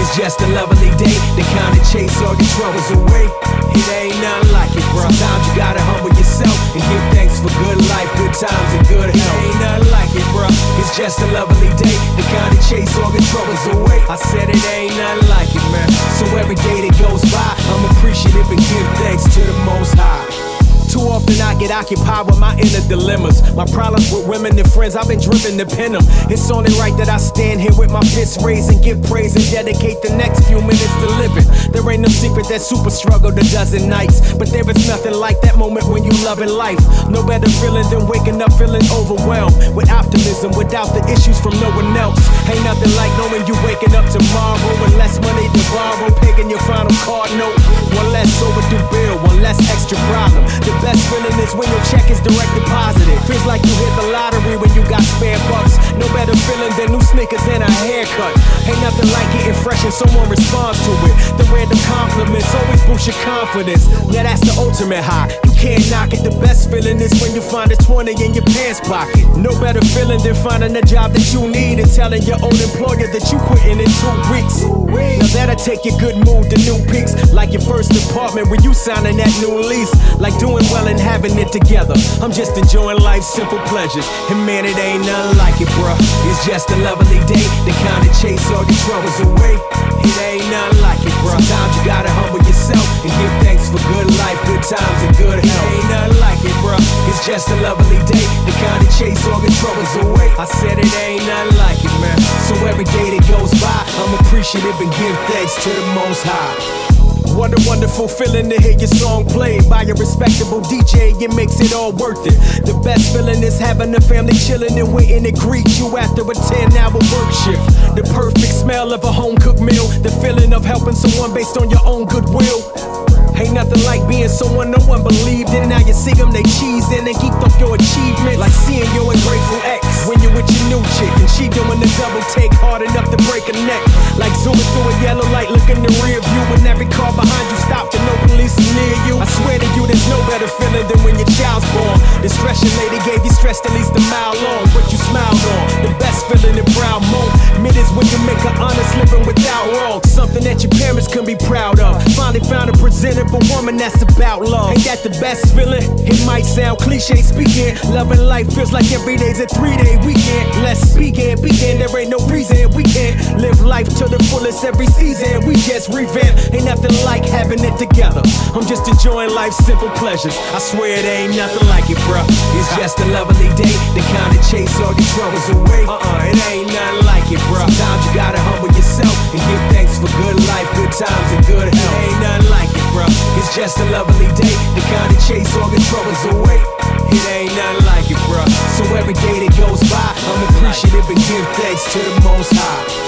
It's just a lovely day, the kind of chase all your troubles away. It ain't nothing like it, bro. Sometimes you gotta humble yourself and give thanks for good life, good times, and good health. It ain't nothing like it, bro. It's just a lovely day, the kind of chase all your troubles away. I said it ain't nothing like it, man. So every day that goes by, I'm appreciative and give thanks to the Most High. Too often I get occupied with my inner dilemmas. My problems with women and friends, I've been driven to pin them. It's only right that I stand here with my fists raised and give praise and dedicate the next few minutes to living. There ain't no secret that super struggled a dozen nights, but there is nothing like that moment when you loving life. No better feeling than waking up feeling overwhelmed with optimism without the issues from no one else. Ain't nothing like knowing you waking up tomorrow with less money to borrow, paying your final card note, one less overdue bill, one less extra problem. The best feeling is when your check is direct deposited. Feels like you hit the lottery when you got spare bucks. No better feeling than new sneakers and a haircut. Ain't nothing like getting fresh and someone responds to it. The random compliments always boost your confidence. Yeah, that's the ultimate high. You can't knock it. The best feeling is when you find a 20 in your pants pocket. No better feeling than finding a job that you need and telling your old employer that you quitting in 2 weeks. Now that'll take your good mood to new peaks, like your first apartment when you signing that new lease. Like doing well and having it together. I'm just enjoying life's simple pleasures, and man, it ain't nothing like it, bruh. It's just a lovely day, the kind of chase all your troubles away. It ain't nothing like it, bruh. Sometimes you gotta humble yourself and give thanks for good life, good times, and good health. It ain't nothing like it, bruh. It's just a lovely day, the kind of chase all your troubles away. I said it ain't nothing like it, man. So every day that goes by, I'm appreciative and give thanks to the Most High. What a wonderful feeling to hear your song played by a respectable DJ. It makes it all worth it. The best feeling is having a family chilling and waiting to greet you after a 10-hour work shift. The perfect smell of a home-cooked meal. The feeling of helping someone based on your own goodwill. Ain't nothing like being someone no one believed in. Now you see them, they cheesing and geeked off your achievement. Like seeing your ungrateful ex when you're with your new chick and she doing the double take hard enough to break a neck. Like zooming through a yellow light, looking the rear view when every car behind you stopped and no police is near you. I swear to you, there's no better feeling than when your child's born. The stress your lady gave you stressed at least a mile long, but you smiled on. The best feeling and proud moment is when you make an honest living without wrong. Something that your parents can be proud of. Finally found a presentable woman that's about love. Ain't that the best feeling? It might sound cliche speaking. Loving life feels like every day's a 3-day weekend. Let's begin. There ain't no reason we can't live life to the fullest every season. We just revamp. Ain't nothing like having it together. I'm just enjoying life's simple pleasures. I swear it ain't nothing like it, bruh. It's just a lovely day, the kind of chase all your troubles away. It ain't nothing like it, bruh. Sometimes you gotta humble yourself and give thanks for good life, good times, and good health. It ain't nothing like it, bruh. It's just a lovely day, the kind of chase all your troubles away. It ain't nothing like it, bruh. So every day that goes by, I'm appreciative and give thanks to the Most High.